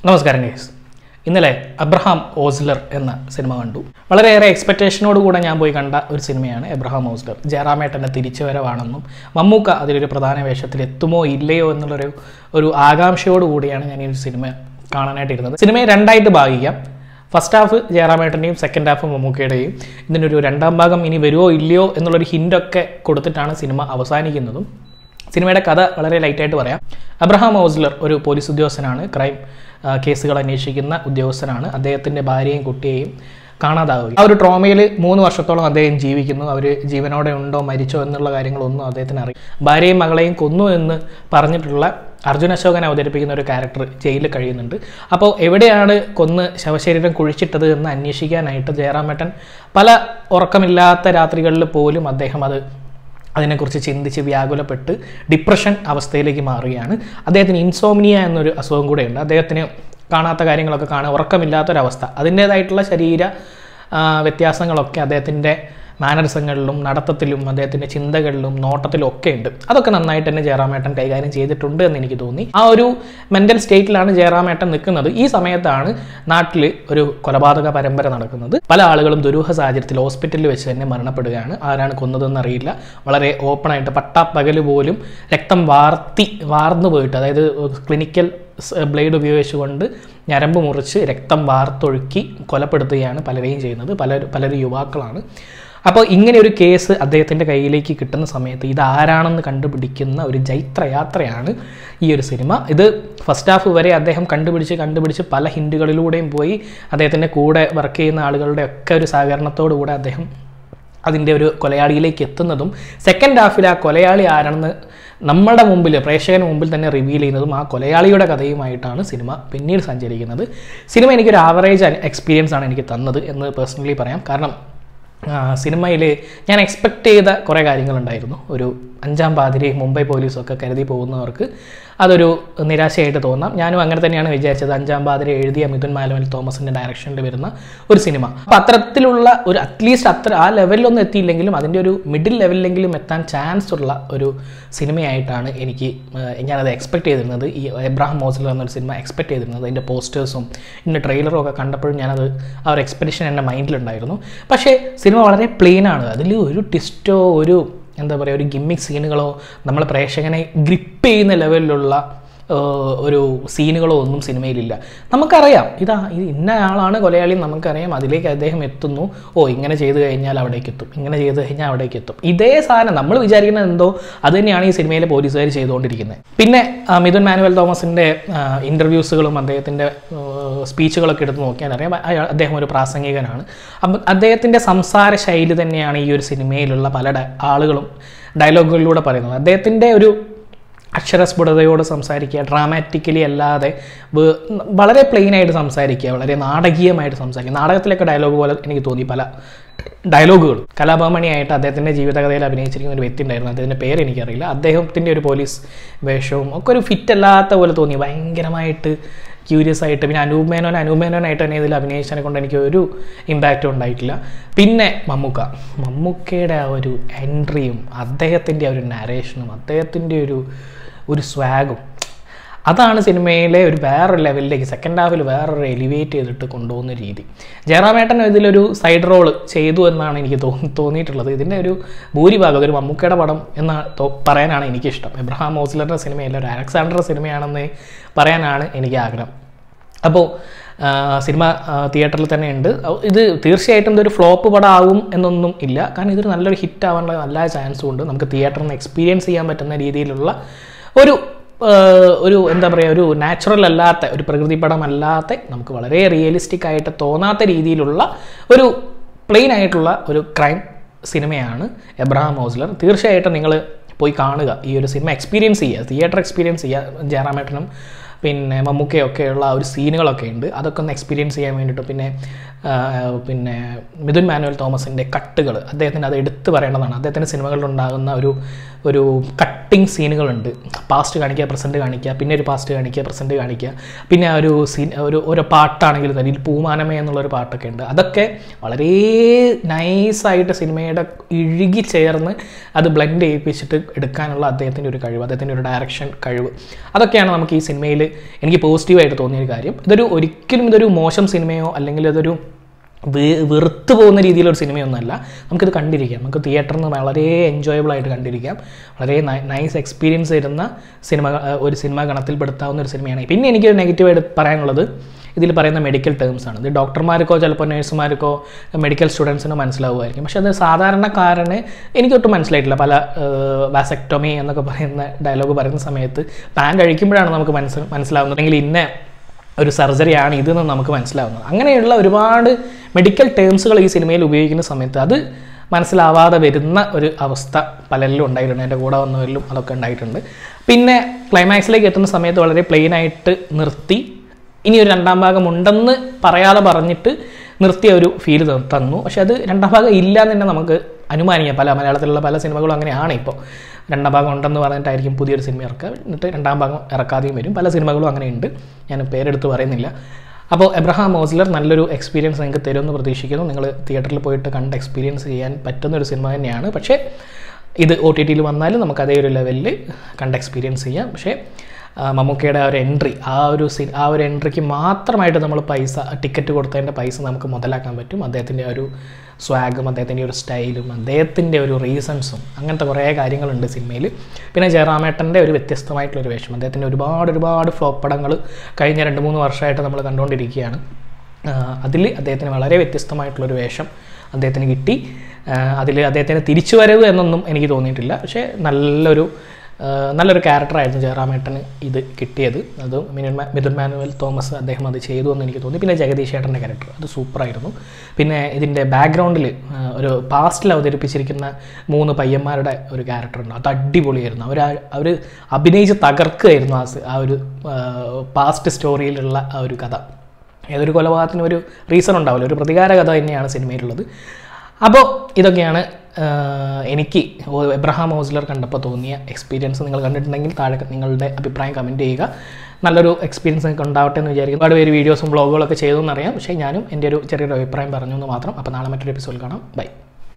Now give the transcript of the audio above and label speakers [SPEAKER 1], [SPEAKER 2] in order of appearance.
[SPEAKER 1] നമസ്കാരം ഗൈസ്. ഇന്നലെ അബ്രഹാം ഓസ്ലർ എന്ന സിനിമ കണ്ടു. വളരെയേറെ എക്സ്പെക്റ്റേഷനോടുകൂടെ ഞാൻ പോയി കണ്ട ഒരു സിനിമയാണ് എബ്രഹാം ഓസ്ലർ. ജയറാമേട്ടൻ്റെ തിരിച്ചുവരവാണെന്നും മമ്മൂക്ക അതിലൊരു പ്രധാന വേഷത്തിൽ എത്തുമോ ഇല്ലയോ എന്നുള്ളൊരു ആകാംക്ഷയോടുകൂടിയാണ് ഞാൻ ഈ ഒരു സിനിമ കാണാനായിട്ടിരുന്നത്. സിനിമയെ രണ്ടായിട്ട് ഭാഗിക്കാം. ഫസ്റ്റ് ഹാഫ് ജയറാമേട്ടൻ്റെയും സെക്കൻഡ് ഹാഫ് മമ്മൂക്കയുടെയും. ഇതിനൊരു രണ്ടാം ഭാഗം ഇനി വരുമോ ഇല്ലയോ എന്നുള്ളൊരു ഹിൻ്റൊക്കെ കൊടുത്തിട്ടാണ് സിനിമ അവസാനിക്കുന്നതും. സിനിമയുടെ കഥ വളരെ ലൈറ്റായിട്ട് പറയാം. അബ്രഹാം ഓസ്ലർ ഒരു പോലീസ് ഉദ്യോഗസ്ഥനാണ്. ക്രൈം കേസുകൾ അന്വേഷിക്കുന്ന ഉദ്യോഗസ്ഥനാണ്. അദ്ദേഹത്തിൻ്റെ ഭാര്യയും കുട്ടിയെയും കാണാതാവുകയും ആ ഒരു ട്രോമയിൽ 3 വർഷത്തോളം അദ്ദേഹം ജീവിക്കുന്നു. അവർ ജീവനോടെ ഉണ്ടോ മരിച്ചോ എന്നുള്ള കാര്യങ്ങളൊന്നും അദ്ദേഹത്തിന് അറിയാം. ഭാര്യയും മകളെയും കൊന്നു എന്ന് പറഞ്ഞിട്ടുള്ള അർജുൻ അശോകൻ അവതരിപ്പിക്കുന്ന ഒരു ക്യാരക്ടർ ജയിലിൽ കഴിയുന്നുണ്ട്. അപ്പോൾ എവിടെയാണ് കൊന്ന് ശവശരീരം കുഴിച്ചിട്ടത് എന്ന് അന്വേഷിക്കാനായിട്ട് ജയറാമേട്ടൻ പല ഉറക്കമില്ലാത്ത രാത്രികളിൽ പോലും അദ്ദേഹം അതിനെക്കുറിച്ച് ചിന്തിച്ച് വ്യാകുലപ്പെട്ട് ഡിപ്രഷൻ അവസ്ഥയിലേക്ക് മാറുകയാണ്. അദ്ദേഹത്തിന് ഇൻസോംനിയ എന്നൊരു അസുഖം കൂടെയുണ്ട്. അദ്ദേഹത്തിന് കാണാത്ത കാര്യങ്ങളൊക്കെ ഉറക്കമില്ലാത്തൊരവസ്ഥ, അതിൻ്റേതായിട്ടുള്ള ശരീര വ്യത്യാസങ്ങളൊക്കെ അദ്ദേഹത്തിൻ്റെ മാനറിസങ്ങളിലും നടത്തത്തിലും അദ്ദേഹത്തിൻ്റെ ചിന്തകളിലും നോട്ടത്തിലും ഒക്കെ ഉണ്ട്. അതൊക്കെ നന്നായിട്ട് തന്നെ ജയറാമേട്ടൻ കൈകാര്യം ചെയ്തിട്ടുണ്ട് എന്ന് എനിക്ക് തോന്നി. ആ ഒരു മെൻ്റൽ സ്റ്റേറ്റിലാണ് ജയറാമേട്ടൻ നിൽക്കുന്നത്. ഈ സമയത്താണ് നാട്ടിൽ ഒരു കൊലപാതക പരമ്പര നടക്കുന്നത്. പല ആളുകളും ദുരൂഹ സാഹചര്യത്തിൽ ഹോസ്പിറ്റലിൽ വെച്ച് തന്നെ മരണപ്പെടുകയാണ്. ആരാണ് കൊന്നതെന്ന് അറിയില്ല. വളരെ ഓപ്പണായിട്ട് പട്ടാപ്പകൽ പോലും രക്തം വാർന്നു പോയിട്ട്, അതായത് ക്ലിനിക്കൽ ബ്ലേഡ് ഉപയോഗിച്ചുകൊണ്ട് ഞരമ്പ് മുറിച്ച് രക്തം വാർത്തൊഴുക്കി കൊലപ്പെടുത്തുകയാണ് പലരെയും ചെയ്യുന്നത്. പലരും യുവാക്കളാണ്. അപ്പോൾ ഇങ്ങനെ ഒരു കേസ് അദ്ദേഹത്തിൻ്റെ കയ്യിലേക്ക് കിട്ടുന്ന സമയത്ത് ഇതാരാണെന്ന് കണ്ടുപിടിക്കുന്ന ഒരു ജൈത്രയാത്രയാണ് ഈ ഒരു സിനിമ. ഇത് ഫസ്റ്റ് ഹാഫ് വരെ അദ്ദേഹം കണ്ടുപിടിച്ച് പല ഹിൻറ്റുകളിലൂടെയും പോയി അദ്ദേഹത്തിൻ്റെ കൂടെ വർക്ക് ചെയ്യുന്ന ആളുകളുടെ ഒക്കെ ഒരു സഹകരണത്തോടു കൂടെ അദ്ദേഹം അതിൻ്റെ ഒരു കൊലയാളിയിലേക്ക് എത്തുന്നതും സെക്കൻഡ് ഹാഫിൽ ആ കൊലയാളി ആരാണെന്ന് നമ്മുടെ മുമ്പിൽ, പ്രേക്ഷകന് മുമ്പിൽ തന്നെ റിവീൽ ചെയ്യുന്നതും ആ കൊലയാളിയുടെ കഥയുമായിട്ടാണ് സിനിമ പിന്നീട് സഞ്ചരിക്കുന്നത്. സിനിമ എനിക്കൊരു ആവറേജ് എക്സ്പീരിയൻസ് ആണ് എനിക്ക് തന്നത് എന്ന് പേഴ്സണലി പറയാം. കാരണം സിനിമയിൽ ഞാൻ എക്സ്പെക്റ്റ് ചെയ്ത കുറേ കാര്യങ്ങളുണ്ടായിരുന്നു. ഒരു 5-ാം പാതിരി മുംബൈ പോലീസൊക്കെ കരുതി പോകുന്നവർക്ക് അതൊരു നിരാശയായിട്ട് തോന്നാം. ഞാനും അങ്ങനെ തന്നെയാണ് വിചാരിച്ചത്. 5-ാം പാതിരി എഴുതിയ മിഥുൻ മാനുവൽ തോമസിൻ്റെ ഡയറക്ഷനിൽ വരുന്ന ഒരു സിനിമ. അപ്പോൾ അത്തരത്തിലുള്ള ഒരു അറ്റ്ലീസ്റ്റ് ആ ലെവലിലൊന്നും എത്തിയില്ലെങ്കിലും അതിൻ്റെ ഒരു മിഡിൽ ലെവലിലെങ്കിലും എത്താൻ ചാൻസ് ഉള്ള ഒരു സിനിമയായിട്ടാണ് ഞാനത് എക്സ്പെക്റ്റ് ചെയ്തിരുന്നത്. ഈ എബ്രഹാം ഓസ്ലർ എന്നൊരു സിനിമ എക്സ്പെക്റ്റ് ചെയ്തിരുന്നത്. അതിൻ്റെ പോസ്റ്റേഴ്സും ഇതിൻ്റെ ട്രെയിലറും ഒക്കെ കണ്ടപ്പോഴും ഞാനത് ആ ഒരു എക്സ്പെക്റ്റേഷൻ എൻ്റെ മൈൻഡിലുണ്ടായിരുന്നു. പക്ഷേ സിനിമ വളരെ പ്ലെയിനാണ്. അതിൽ ഒരു ട്വിസ്റ്റോ ഒരു ഒരു ഗിമ്മിക് സീനുകളോ നമ്മൾ പ്രേക്ഷകനെ ഗ്രിപ്പ് ചെയ്യുന്ന ലെവലിലുള്ള ഒരു സീനുകളോ ഒന്നും സിനിമയിലില്ല. നമുക്കറിയാം ഇത് ഇന്ന ആളാണ് കൊലയാളി, നമുക്കറിയാം. അതിലേക്ക് അദ്ദേഹം എത്തുന്നു. ഇങ്ങനെ ചെയ്ത് കഴിഞ്ഞാൽ അവിടേക്ക് എത്തും, ഇങ്ങനെ ചെയ്ത് കഴിഞ്ഞാൽ അവിടേക്ക് എത്തും. ഇതേ സാധനം നമ്മൾ വിചാരിക്കുന്നത് എന്തോ അത് തന്നെയാണ് ഈ സിനിമയിലെ പോലീസുകാർ ചെയ്തുകൊണ്ടിരിക്കുന്നത്. പിന്നെ മിഥുൻ മാനുവൽ തോമസിൻ്റെ ഇൻ്റർവ്യൂസുകളും അദ്ദേഹത്തിൻ്റെ സ്പീച്ചുകളൊക്കെ എടുത്ത് നോക്കിയാൽ അറിയാം അദ്ദേഹം ഒരു പ്രാസംഗികനാണ്. അപ്പം അദ്ദേഹത്തിൻ്റെ സംസാര ശൈലി തന്നെയാണ് ഈ ഒരു സിനിമയിലുള്ള പല ആളുകളും ഡയലോഗുകളിലൂടെ പറയുന്നത്. അദ്ദേഹത്തിൻ്റെ ഒരു അക്ഷരസ്ഫുടതയോട് സംസാരിക്കുക, ഡ്രാമാറ്റിക്കലി അല്ലാതെ വളരെ പ്ലെയിനായിട്ട് സംസാരിക്കുക, വളരെ നാടകീയമായിട്ട് സംസാരിക്കുക. നാടകത്തിലൊക്കെ ഡയലോഗ് പോലെ എനിക്ക് തോന്നി പല ഡയലോഗുകളും. കലാഭവമണിയായിട്ട് അദ്ദേഹത്തിൻ്റെ ജീവിതകഥയിൽ അഭിനയിച്ചിരിക്കുന്ന ഒരു വ്യക്തി ഉണ്ടായിരുന്നു. അദ്ദേഹത്തിൻ്റെ പേര് എനിക്കറിയില്ല. അദ്ദേഹത്തിൻ്റെ ഒരു പോലീസ് വേഷവും ഒക്കെ ഒരു ഫിറ്റ് അല്ലാത്ത പോലെ തോന്നി. ഭയങ്കരമായിട്ട് ക്യൂരിയസ് ആയിട്ട്. പിന്നെ അനൂപ് മേനോനായിട്ട് തന്നെ ഇതിൽ അഭിനയിച്ചതിനെ കൊണ്ട് എനിക്ക് ഒരു ഇമ്പാക്റ്റും ഉണ്ടായിട്ടില്ല. പിന്നെ മമ്മൂക്കയുടെ ആ ഒരു എൻട്രിയും അദ്ദേഹത്തിൻ്റെ ആ ഒരു നരേഷനും അദ്ദേഹത്തിൻ്റെ ഒരു സ്വാഗും അതാണ് സിനിമയിലെ ഒരു വേറൊരു ലെവലിലേക്ക് സെക്കൻഡ് ഹാഫിൽ വേറൊരു എലിവേറ്റ് ചെയ്തിട്ട് കൊണ്ടുപോകുന്ന രീതി. ജയറാമേട്ടൻ ഇതിലൊരു സൈഡ് റോൾ ചെയ്തു എന്നാണ് എനിക്ക് തോന്നിയിട്ടുള്ളത്. ഇതിൻ്റെ ഒരു ഭൂരിഭാഗം അതൊരു മമ്മൂക്കയുടെ പടം എന്ന് പറയാനാണ് എനിക്കിഷ്ടം. എബ്രഹാം ഓസ്ലറിൻ്റെ സിനിമയല്ല, ഒരു അലക്സാണ്ടറുടെ സിനിമയാണെന്ന് പറയാനാണ് എനിക്ക് ആഗ്രഹം. അപ്പോൾ സിനിമ തിയേറ്ററിൽ തന്നെ ഉണ്ട്. ഇത് തീർച്ചയായിട്ടും ഇതൊരു ഫ്ലോപ്പ് പടം ആവും എന്നൊന്നും ഇല്ല. കാരണം ഇതൊരു നല്ലൊരു ഹിറ്റ് ആവാനുള്ള നല്ല ചാൻസും ഉണ്ട്. നമുക്ക് തിയേറ്ററിൽ നിന്ന് എക്സ്പീരിയൻസ് ചെയ്യാൻ പറ്റുന്ന രീതിയിലുള്ള ഒരു ഒരു നാച്ചുറൽ അല്ലാത്ത ഒരു പ്രകൃതി പടമല്ലാത്ത നമുക്ക് വളരെ റിയലിസ്റ്റിക് ആയിട്ട് തോന്നാത്ത രീതിയിലുള്ള ഒരു പ്ലെയിൻ ആയിട്ടുള്ള ഒരു ക്രൈം സിനിമയാണ് എബ്രഹാം ഓസ്ലർ. തീർച്ചയായിട്ടും നിങ്ങൾ പോയി കാണുക. ഈ ഒരു സിനിമ എക്സ്പീരിയൻസ് ചെയ്യുക, തിയേറ്റർ എക്സ്പീരിയൻസ് ചെയ്യുക. ജയറാമേട്ടനും പിന്നെ മമ്മൂക്കയൊക്കെയുള്ള ഒരു സീനുകളൊക്കെ ഉണ്ട്. അതൊക്കെ ഒന്ന് എക്സ്പീരിയൻസ് ചെയ്യാൻ വേണ്ടിയിട്ട് പിന്നെ മിഥുൻ മാനുവൽ തോമസിൻ്റെ കട്ടുകൾ അദ്ദേഹത്തിന് അത് എടുത്തു പറയേണ്ടതാണ്. അദ്ദേഹത്തിൻ്റെ സിനിമകളിലുണ്ടാകുന്ന ഒരു കട്ടിങ് സീനുകളുണ്ട്. പാസ്റ്റ് കാണിക്കുക, പ്രസൻറ്റ് കാണിക്കുക, പിന്നെ ഒരു പാസ്റ്റ് കാണിക്കുക, പ്രസൻറ്റ് കാണിക്കുക, പിന്നെ ഒരു പാട്ടാണെങ്കിൽ തന്നെ ഇതിൽ പൂമാനമേ എന്നുള്ളൊരു പാട്ടൊക്കെ ഉണ്ട്. അതൊക്കെ വളരെ നൈസായിട്ട് സിനിമയുടെ ഇഴുകി ചേർന്ന് അത് ബ്ലെൻഡ് ചെയ്യിപ്പിച്ചിട്ട് എടുക്കാനുള്ള അദ്ദേഹത്തിൻ്റെ ഒരു കഴിവ്, അദ്ദേഹത്തിൻ്റെ ഒരു ഡയറക്ഷൻ കഴിവ്, അതൊക്കെയാണ് നമുക്ക് ഈ സിനിമയിൽ എനിക്ക് പോസിറ്റീവായിട്ട് തോന്നിയൊരു കാര്യം. ഒരിക്കലും ഇതൊരു മോശം സിനിമയോ അല്ലെങ്കിൽ അതൊരു വെറുത്ത് പോകുന്ന രീതിയിലൊരു സിനിമയൊന്നുമല്ല. നമുക്കിത് കണ്ടിരിക്കാം, നമുക്ക് തിയേറ്ററിൽ നിന്ന് വളരെ എൻജോയബിളായിട്ട് കണ്ടിരിക്കാം. വളരെ നൈസ് എക്സ്പീരിയൻസ് തരുന്ന ഒരു സിനിമ ഗണത്തിൽപ്പെടുത്താവുന്ന ഒരു സിനിമയാണ്. പിന്നെ എനിക്കൊരു നെഗറ്റീവായിട്ട് പറയാനുള്ളത് ഇതിൽ പറയുന്ന മെഡിക്കൽ ടേംസാണ്. ഇത് ഡോക്ടർമാർക്കോ ചിലപ്പോൾ നഴ്സുമാർക്കോ മെഡിക്കൽ സ്റ്റുഡൻസിനോ മനസ്സിലാവുമായിരിക്കും. പക്ഷേ അത് സാധാരണക്കാരന് എനിക്കൊട്ടും മനസ്സിലായിട്ടില്ല. പല വാസെക്ടോമി എന്നൊക്കെ പറയുന്ന ഡയലോഗ് പറയുന്ന സമയത്ത് പാൻറ് അഴിക്കുമ്പോഴാണ് നമുക്ക് മനസ്സിലാവുന്നത്, അല്ലെങ്കിൽ ഇന്ന ഒരു സർജറിയാണ് ഇതെന്ന് നമുക്ക് മനസ്സിലാവുന്നത്. അങ്ങനെയുള്ള ഒരുപാട് മെഡിക്കൽ ടേംസുകൾ ഈ സിനിമയിൽ ഉപയോഗിക്കുന്ന സമയത്ത് അത് മനസ്സിലാവാതെ വരുന്ന ഒരു അവസ്ഥ പലരിലും ഉണ്ടായിട്ടുണ്ട്. എൻ്റെ കൂടെ വന്നവരിലും അതൊക്കെ ഉണ്ടായിട്ടുണ്ട്. പിന്നെ ക്ലൈമാക്സിലേക്ക് എത്തുന്ന സമയത്ത് വളരെ പ്ലെയിനായിട്ട് നിർത്തി ഇനി ഒരു രണ്ടാം ഭാഗം ഉണ്ടെന്ന് പറയാതെ പറഞ്ഞിട്ട് നിർത്തിയ ഒരു ഫീല് തന്നു. പക്ഷെ അത് രണ്ടാം ഭാഗം ഇല്ല എന്ന് തന്നെ നമുക്ക് അനുമാനിക്കാം. മലയാളത്തിലുള്ള പല സിനിമകളും അങ്ങനെയാണ്. ഇപ്പോൾ രണ്ടാം ഭാഗം ഉണ്ടെന്ന് പറഞ്ഞിട്ടായിരിക്കും പുതിയൊരു സിനിമ ഇറക്കുക, എന്നിട്ട് രണ്ടാം ഭാഗം ഇറക്കാതെയും വരും. പല സിനിമകളും അങ്ങനെയുണ്ട്, ഞാൻ പേരെടുത്ത് പറയുന്നില്ല. അപ്പോൾ എബ്രഹാം ഓസ്ലർ നല്ലൊരു എക്സ്പീരിയൻസ് നിങ്ങൾക്ക് തരുമെന്ന് പ്രതീക്ഷിക്കുന്നു. നിങ്ങൾ തിയേറ്ററിൽ പോയിട്ട് കണ്ട് എക്സ്പീരിയൻസ് ചെയ്യാൻ പറ്റുന്നൊരു സിനിമ തന്നെയാണ്. പക്ഷേ ഇത് OTT-യിൽ വന്നാലും നമുക്ക് അതേ ഒരു ലെവലിൽ കണ്ട് എക്സ്പീരിയൻസ് ചെയ്യാം. പക്ഷേ മമ്മൂക്കയുടെ ആ ഒരു എൻട്രി, ആ ഒരു എൻട്രിക്ക് മാത്രമായിട്ട് നമ്മൾ ടിക്കറ്റ് കൊടുത്തതിൻ്റെ പൈസ നമുക്ക് മുതലാക്കാൻ പറ്റും. അദ്ദേഹത്തിൻ്റെ ഒരു സ്വാഗും അദ്ദേഹത്തിൻ്റെ ഒരു സ്റ്റൈലും അദ്ദേഹത്തിൻ്റെ ഒരു റീസൺസും അങ്ങനത്തെ കുറേ കാര്യങ്ങളുണ്ട് സിനിമയിൽ. പിന്നെ ജയറാമേട്ടൻ്റെ ഒരു വ്യത്യസ്തമായിട്ടുള്ളൊരു വേഷം, അദ്ദേഹത്തിൻ്റെ ഒരുപാട് ഫ്ലോപ്പ് പടങ്ങൾ കഴിഞ്ഞ 2-3 വർഷമായിട്ട് നമ്മൾ കണ്ടുകൊണ്ടിരിക്കുകയാണ്. അതിൽ അദ്ദേഹത്തിന് വളരെ വ്യത്യസ്തമായിട്ടുള്ളൊരു വേഷം അദ്ദേഹത്തിന് കിട്ടി. അതിൽ അദ്ദേഹത്തിന് തിരിച്ചുവരവ് എന്നൊന്നും എനിക്ക് തോന്നിയിട്ടില്ല. പക്ഷേ നല്ലൊരു ക്യാരക്ടറായിരുന്നു ജയറാമേട്ടന് ഇത് കിട്ടിയത്. അത് മിഥുൻ മാനുവൽ തോമസ് അദ്ദേഹം അത് ചെയ്തു എന്ന് എനിക്ക് തോന്നി. പിന്നെ ജഗദീഷ് ഏട്ടൻ്റെ ക്യാരക്ടർ അത് സൂപ്പറായിരുന്നു. പിന്നെ ഇതിൻ്റെ ബാക്ക്ഗ്രൗണ്ടിൽ ഒരു പാസ്റ്റിൽ അവതരിപ്പിച്ചിരിക്കുന്ന 3 പയ്യന്മാരുടെ ഒരു ക്യാരക്ടറുണ്ട്, അത് അടിപൊളിയായിരുന്നു. അവർ അഭിനയിച്ച് തകർക്കുകയായിരുന്നു ആ ഒരു പാസ്റ്റ് സ്റ്റോറിയിലുള്ള ആ ഒരു കഥ. ഏതൊരു കൊലപാതകത്തിനും ഒരു റീസൺ ഉണ്ടാവില്ല, ഒരു പ്രതികാര കഥ തന്നെയാണ് സിനിമയിലുള്ളത്. അപ്പോൾ ഇതൊക്കെയാണ് എനിക്ക് എബ്രഹാം ഓസ്ലർ കണ്ടപ്പോൾ തോന്നിയ എക്സ്പീരിയൻസ്. നിങ്ങൾ കണ്ടിട്ടുണ്ടെങ്കിൽ താഴെ നിങ്ങളുടെ അഭിപ്രായം കമൻറ്റ് ചെയ്യുക. നല്ലൊരു എക്സ്പീരിയൻസ് നിങ്ങൾക്ക് ഉണ്ടാവട്ടെ എന്ന് വിചാരിക്കുന്നു. ഒരുപാട് പേര് വീഡിയോസും വ്ളോഗുകളൊക്കെ ചെയ്തു എന്നറിയാം. പക്ഷേ ഞാനും എൻ്റെ ഒരു ചെറിയൊരു അഭിപ്രായം പറഞ്ഞു എന്ന് മാത്രം. അപ്പോൾ നാളെ മറ്റൊരു എപ്പിസോഡ് കാണാം. ബൈ.